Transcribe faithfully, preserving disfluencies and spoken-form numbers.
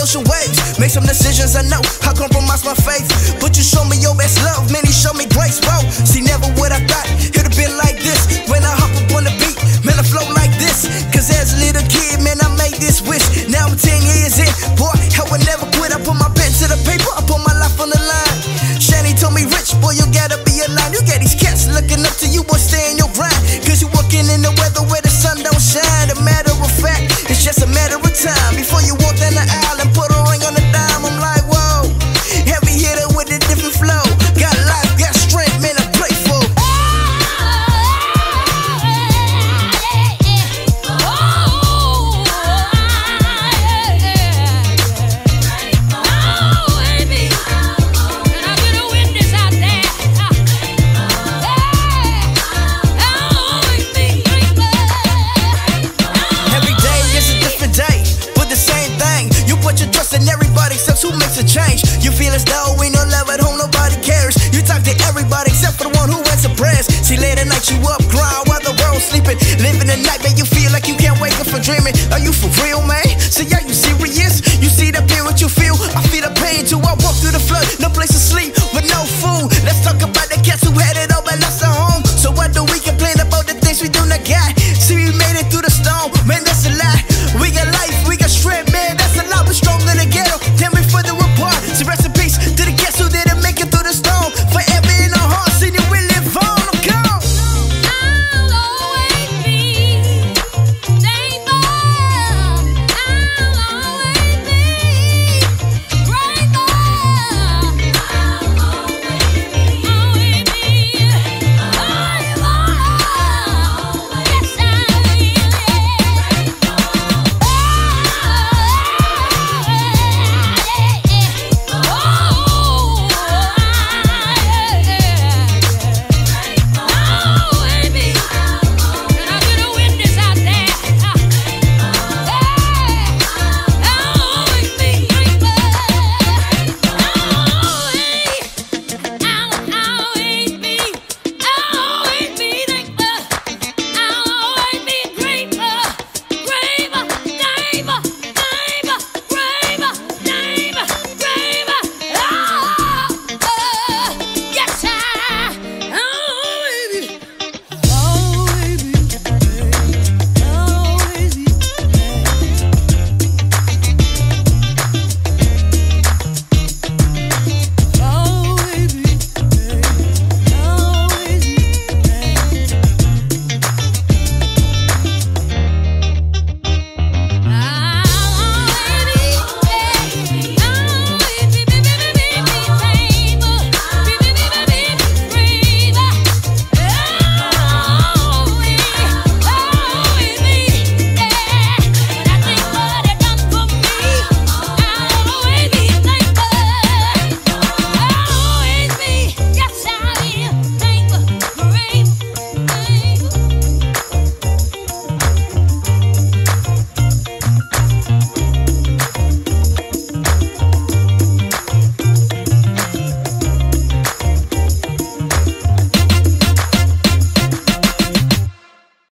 ocean waves. Make some decisions I know, I compromise my faith. But you show me your best love, man, you show me grace, bro. See, never would I thought it'd been like this. When I hop up on the beat, man, I flow like this. Cause as a little kid, man, I made this wish. Now I'm ten years in, boy, I would never quit. I put my pen to the paper, I put my life on the line. Shani told me, Rich, boy, you gotta be aligned. You get these cats looking up to you, boy, stay in your grind. Cause you working in the weather where the sun don't shine. A matter of fact, it's just a matter of time before you walk down the aisle and put a ring on the dime. I'm like, whoa, heavy hitter with a different flow. Got life, got strength, man, I'm playful. And everybody except who makes a change. You feel as though we no love at home, nobody cares. You talk to everybody except for the one who answers prayers. See, late at night you up, grind while the world's sleeping. Living the night, man, you feel like you can't wake up from dreaming. Are you for real?